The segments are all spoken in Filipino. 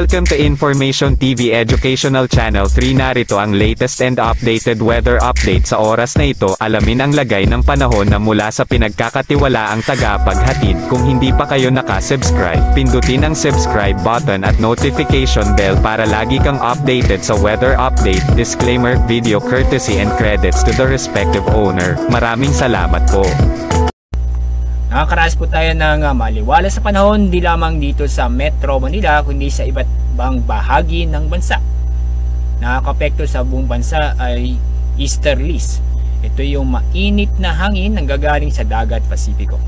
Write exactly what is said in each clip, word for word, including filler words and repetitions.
Welcome to Information T V Educational Channel three. Narito ang latest and updated weather update sa oras na ito. Alamin ang lagay ng panahon na mula sa pinagkakatiwalaang tagapaghatid. Kung hindi pa kayo nakasubscribe, pindutin ang subscribe button at notification bell para lagi kang updated sa weather update. Disclaimer, video courtesy and credits to the respective owner. Maraming salamat po. Nakakaranas po tayo ng uh, maliwalas sa panahon, di lamang dito sa Metro Manila kundi sa iba't ibang bahagi ng bansa. Nakakapekto sa buong bansa ay easterlies. Ito yung mainit na hangin na gagaling sa dagat Pasipiko.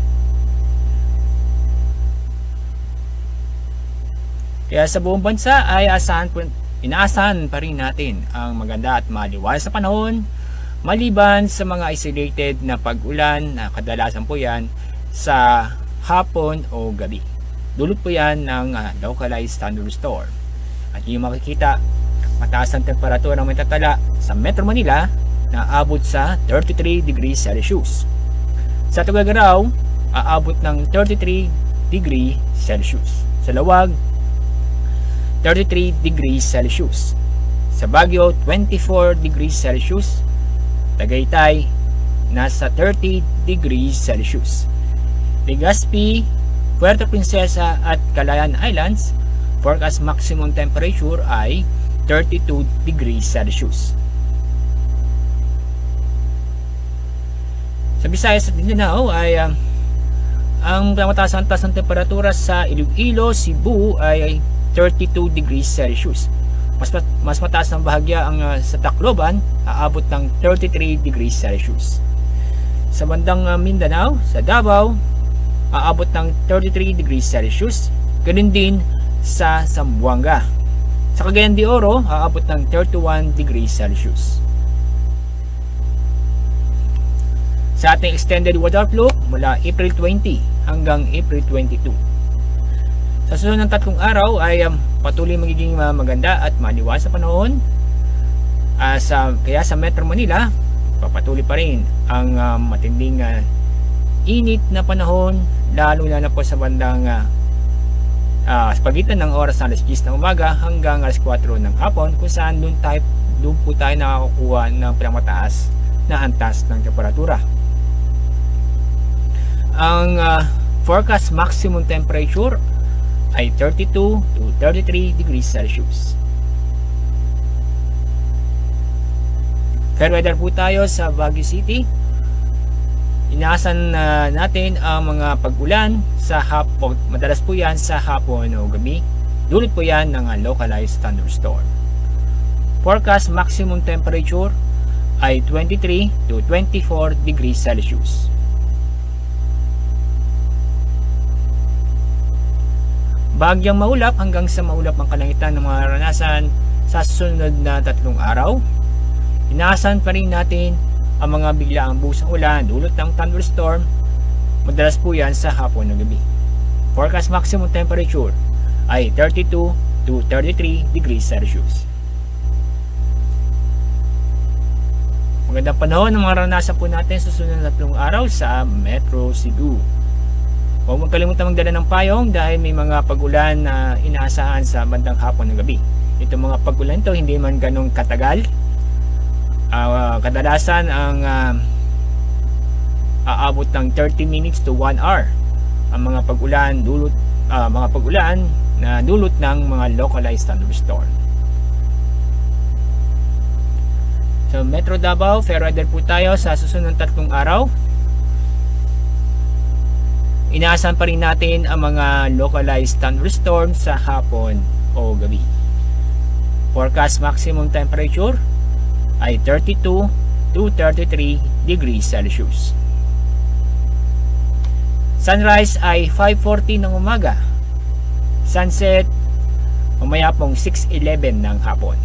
Kaya sa buong bansa ay asahan po, inaasahan pa rin natin ang maganda at maliwalas sa panahon, maliban sa mga isolated na pag-ulan na kadalasan po yan sa hapon o gabi. Dulot po yan ng uh, localized thunderstorm. At yung makikita, mataas ang temperatura ng matatala sa Metro Manila na aabot sa thirty-three degrees Celsius. Sa Tuguegarao, aabot ng thirty-three degrees Celsius. Sa Lawag, thirty-three degrees Celsius. Sa Baguio, twenty-four degrees Celsius. Tagaytay, nasa thirty degrees Celsius. Legazpi, Puerto Princesa at Calayan Islands, forecast maximum temperature ay thirty-two degrees Celsius. Sa Visayas at Mindanao ay um, ang mataas-taas ng temperatura sa Iloilo, Cebu ay thirty-two degrees Celsius. Mas, mas mataas ng bahagya ang uh, sa Tacloban, aabot ng thirty-three degrees Celsius. Sa bandang uh, Mindanao, sa Davao, aabot ng thirty-three degrees Celsius. Ganun din sa Zamboanga. Sa Cagayan de Oro, aabot ng thirty-one degrees Celsius. Sa ating extended weather outlook mula April twenty hanggang April twenty-two. Sa susunod ng tatlong araw ay um, patuloy magiging uh, maganda at maliwalas sa panahon. Uh, sa, kaya sa Metro Manila, papatuloy pa rin ang uh, matinding uh, init na panahon, lalo na po sa bandang uh, uh, sa pagitan ng oras na alas diyes ng umaga hanggang alas kwatro ng hapon, kung saan doon, tayo, doon po tayo nakakakuha ng pinamataas na antas ng temperatura. Ang uh, forecast maximum temperature ay thirty-two to thirty-three degrees Celsius. Fair weather po tayo sa Baguio City. Inaasahan uh, natin ang mga pag-ulan sa hapon. Madalas po yan sa hapon o gabi. Dulot po yan ng uh, localized thunderstorm. Forecast maximum temperature ay twenty-three to twenty-four degrees Celsius. Bagyang maulap hanggang sa maulap ang kalangitan ng mga karanasan sa susunod na tatlong araw. Inaasahan pa rin natin ang mga biglaang busang ulan dulot ng thunderstorm. Madalas po yan sa hapon ng gabi. Forecast maximum temperature ay thirty-two to thirty-three degrees Celsius. Magandang panahon ng mga karanasan po natin sa susunod na tatlong araw sa Metro Cebu. Huwag mong kalimutan magdala ng payong dahil may mga pag-ulan na inaasahan sa bandang hapon ng gabi. Itong mga pag-ulan ito hindi man ganong katagal. Uh, kadalasan ang uh, aabot ng thirty minutes to one hour ang mga pag-ulan dulot uh, mga pag-ulan na dulot ng mga localized thunderstorm. So Metro Davao, fair weather po tayo sa susunod tatlong araw. Inaasahan pa rin natin ang mga localized thunderstorms sa hapon o gabi. Forecast maximum temperature ay thirty-two to thirty-three degrees Celsius. Sunrise ay five forty ng umaga. Sunset mamaya pong six eleven ng hapon.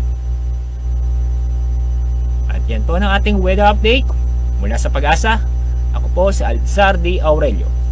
At yan po ng ating weather update mula sa Pag-asa. Ako po si Alzar D. Aurelio.